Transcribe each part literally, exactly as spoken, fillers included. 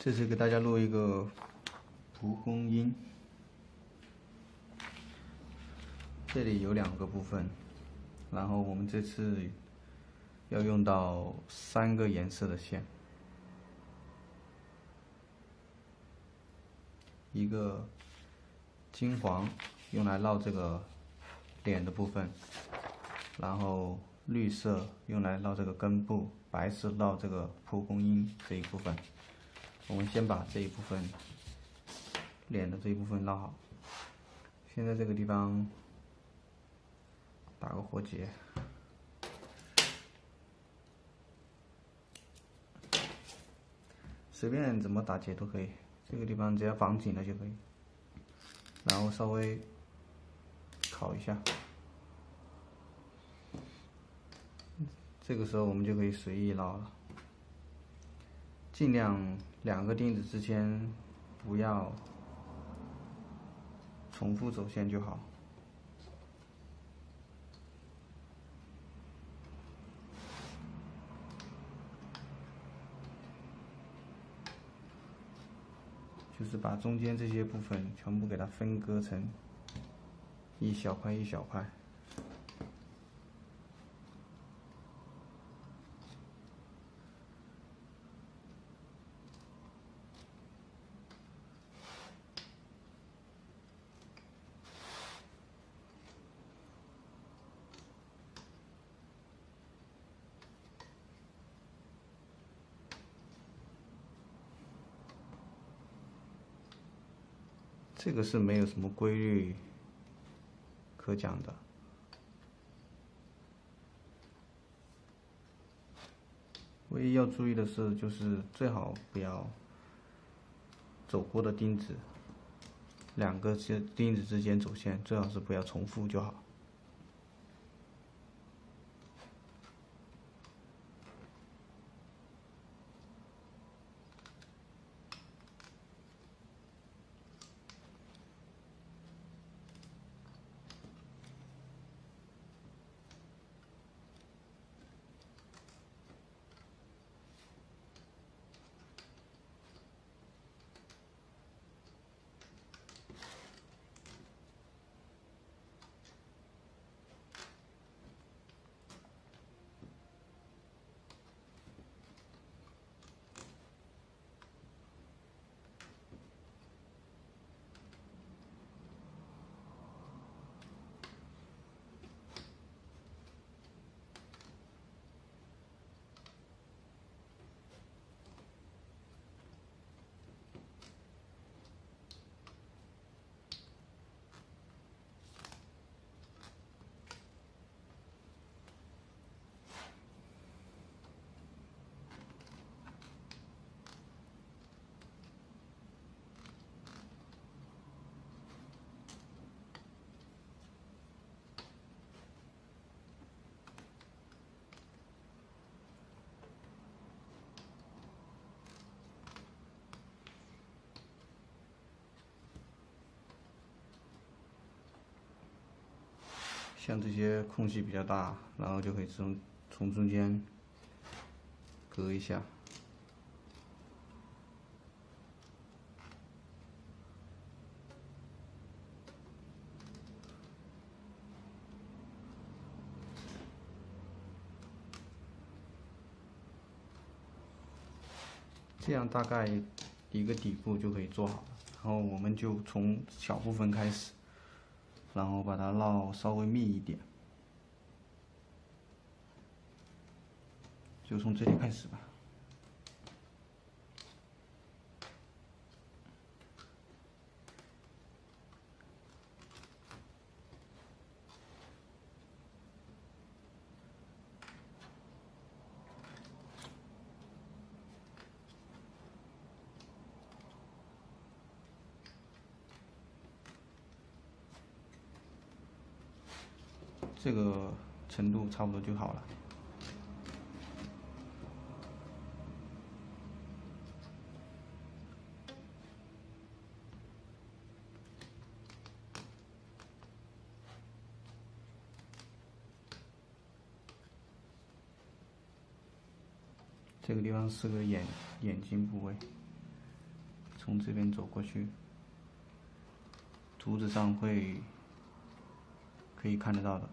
这次给大家录一个蒲公英，这里有两个部分，然后我们这次要用到三个颜色的线，一个金黄用来绕这个脸的部分，然后绿色用来绕这个根部，白色绕这个蒲公英这一部分。我们先把这一部分脸的这一部分绕好。现在这个地方打个活结，随便怎么打结都可以，这个地方只要绑紧了就可以。然后稍微烤一下，这个时候我们就可以随意绕了。尽量两个钉子之间不要重复走线就好。就是把中间这些部分全部给它分割成一小块一小块。这个是没有什么规律可讲的，唯一要注意的是，就是最好不要走过的钉子，两个钉子之间走线，最好是不要重复就好。像这些空隙比较大，然后就可以从从中间隔一下。这样大概一个底部就可以做好了，然后我们就从小部分开始。然后把它绕稍微密一点，就从这里开始吧。这个程度差不多就好了。这个地方是个眼眼睛部位。 从这边走过去，图纸上会可以看得到的。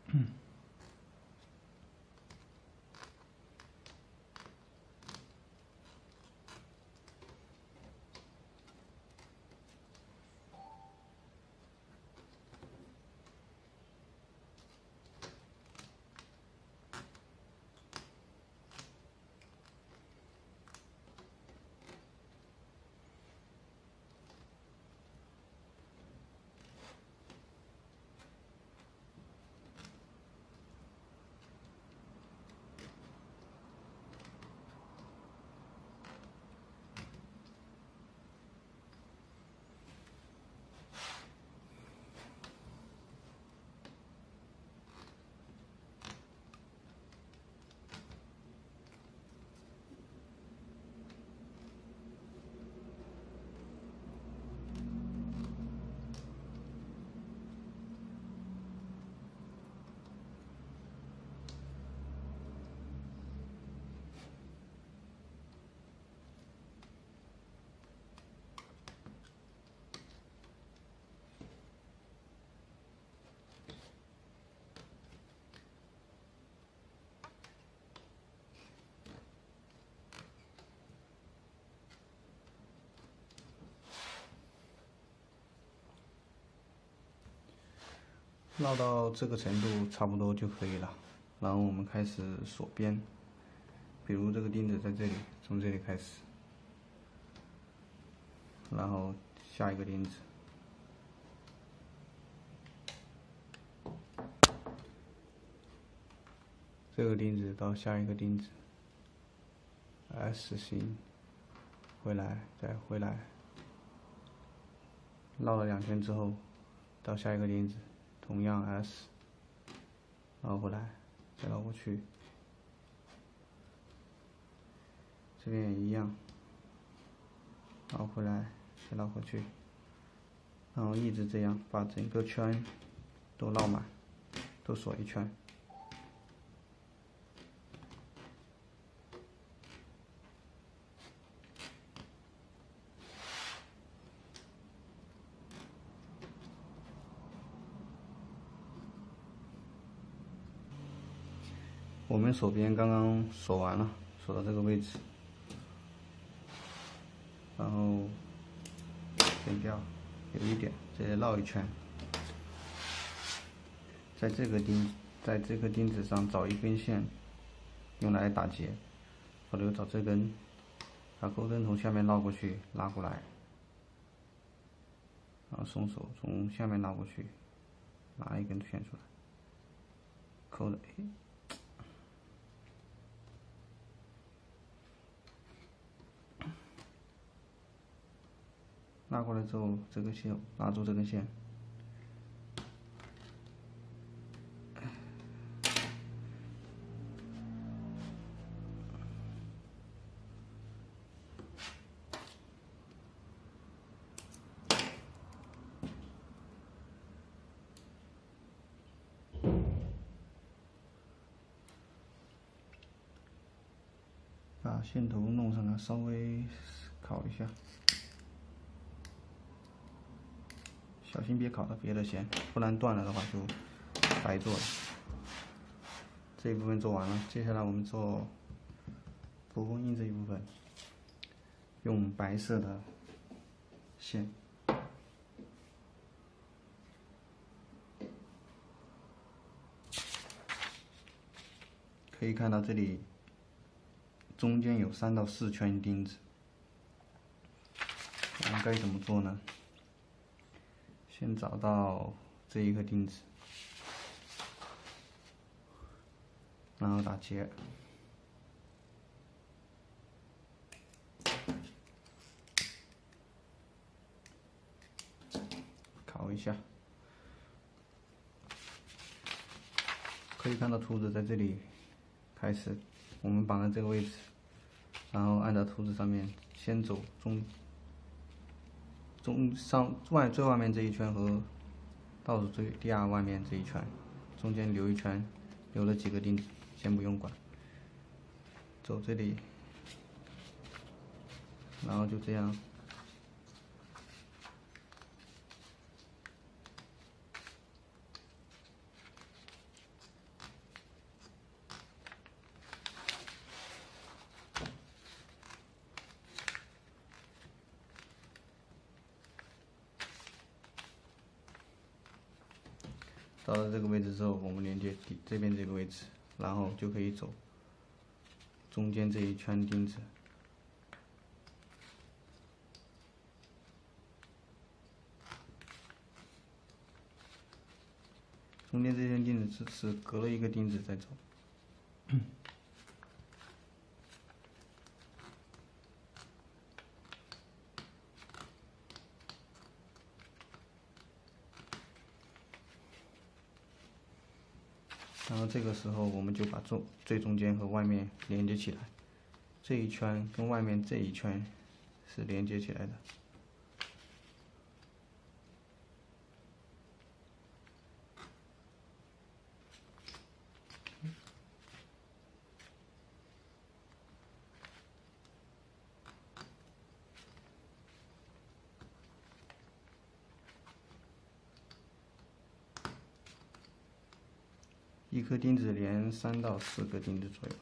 绕到这个程度差不多就可以了，然后我们开始锁边，比如这个钉子在这里，从这里开始，然后下一个钉子，这个钉子到下一个钉子 ，S 型，回来再回来，绕了两圈之后，到下一个钉子。同样 S， 然后回来，再绕过去，这边也一样，然后回来，再绕回去，然后一直这样把整个圈都绕满，都锁一圈。我们锁边刚刚锁完了，锁到这个位置，然后剪掉，有一点，再绕一圈，在这个钉，在这个钉子上找一根线，用来打结，或者找这根，把钩针从下面绕过去，拉过来，然后松手，从下面拉过去，拿一根线出来，扣的。拉过来之后，这个线拉住这根线，把线头弄上来，稍微烤一下。小心别烤到别的线，不然断了的话就白做了。这一部分做完了，接下来我们做蒲公英这一部分，用白色的线，可以看到这里中间有三到四圈钉子。我们该怎么做呢？先找到这一颗钉子，然后打结，烤一下。可以看到图纸在这里开始，我们绑在这个位置，然后按照图纸上面先走中。中上外最外面这一圈和倒数最第二外面这一圈，中间留一圈，留了几个钉子，先不用管。走这里，然后就这样到了这个位置之后，我们连接底这边这个位置，然后就可以走中间这一圈钉子。中间这圈钉子是是隔了一个钉子在走。然后这个时候我们就把中最中间和外面连接起来，这一圈跟外面这一圈是连接起来的。一颗钉子连三到四个钉子左右。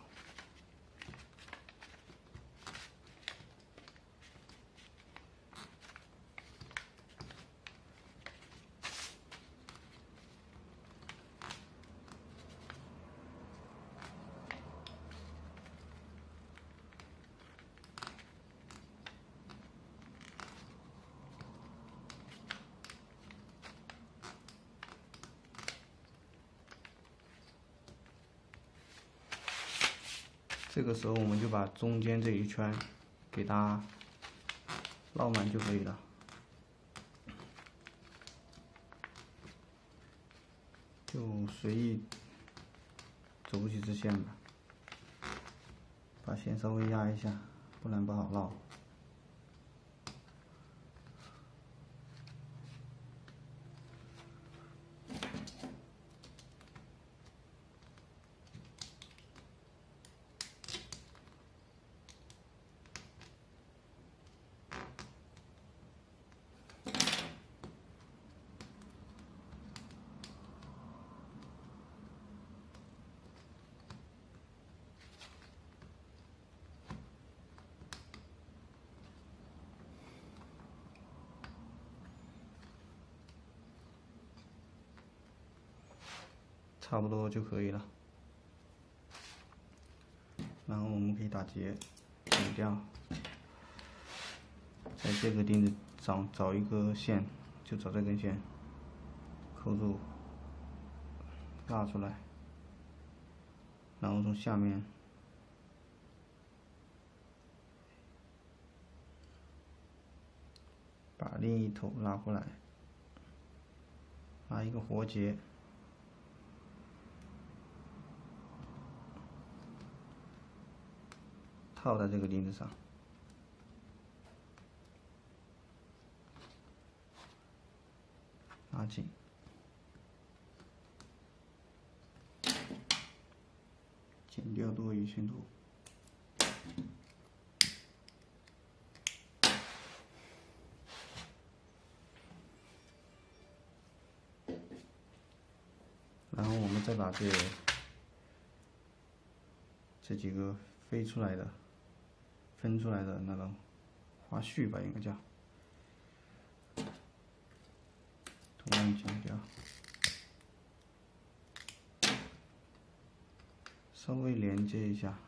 这个时候我们就把中间这一圈给它绕满就可以了，就随意走几支线吧，把线稍微压一下，不然不好绕。差不多就可以了，然后我们可以打结，剪掉，在这个钉子上找一个线，就找这根线，扣住，拉出来，然后从下面把另一头拉过来，拉一个活结。套在这个钉子上，拉紧，剪掉多余线头。然后我们再把这这几个飞出来的。分出来的那种花絮吧，应该叫，同样剪掉，稍微连接一下，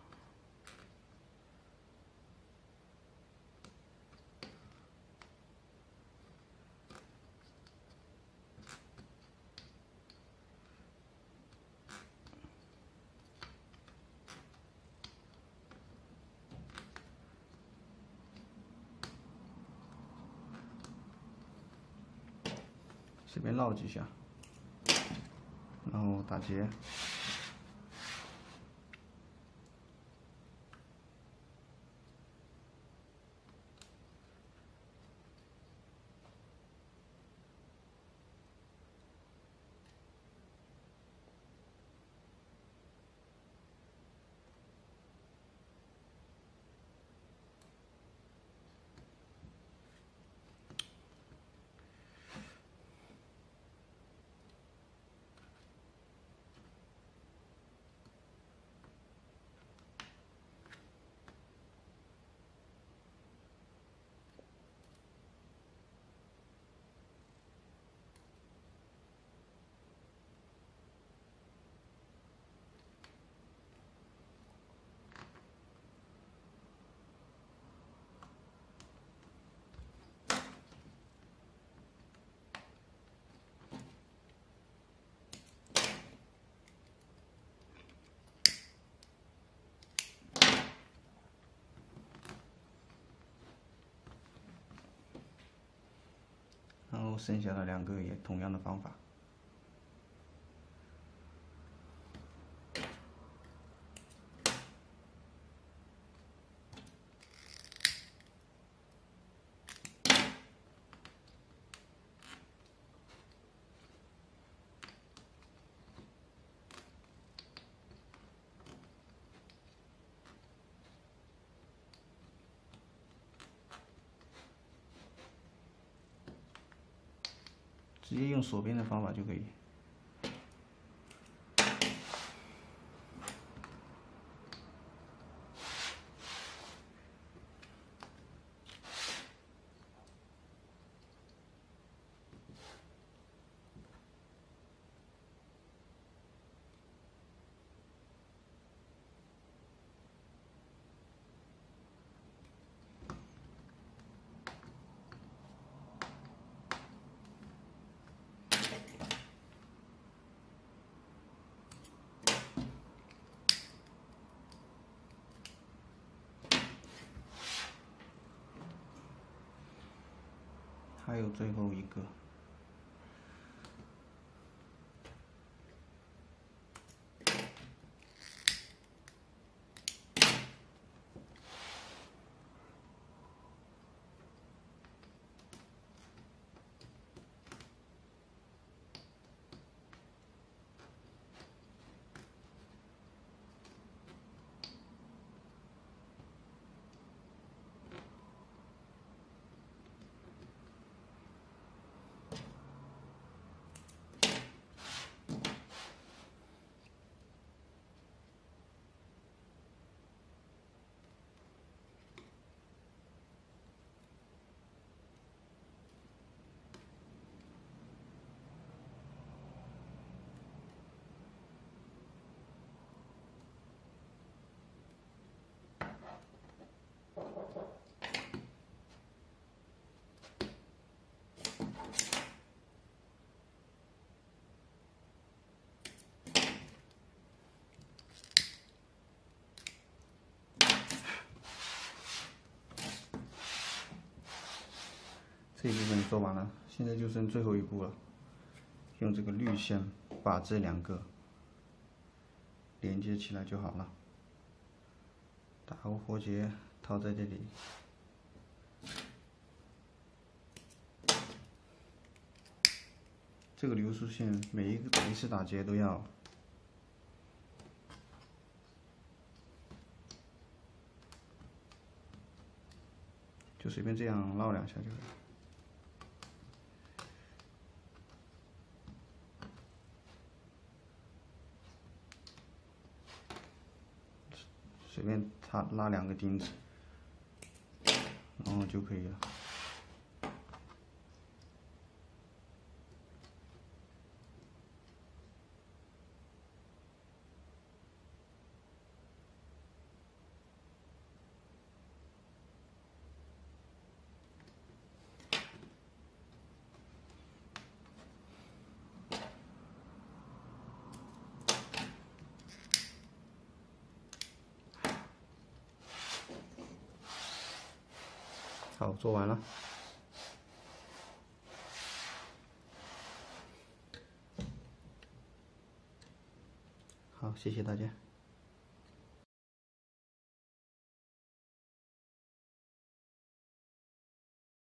随便绕几下，然后打结。 后剩下的两个也同样的方法。直接用锁边的方法就可以。还有最后一个。这一部分做完了，现在就剩最后一步了。用这个绿线把这两个连接起来就好了。打个活结套在这里，这个流苏线每一个每一次打结都要就随便这样绕两下就可以。随便插拉两个钉子，然后就可以了。好，做完了。好，谢谢大家。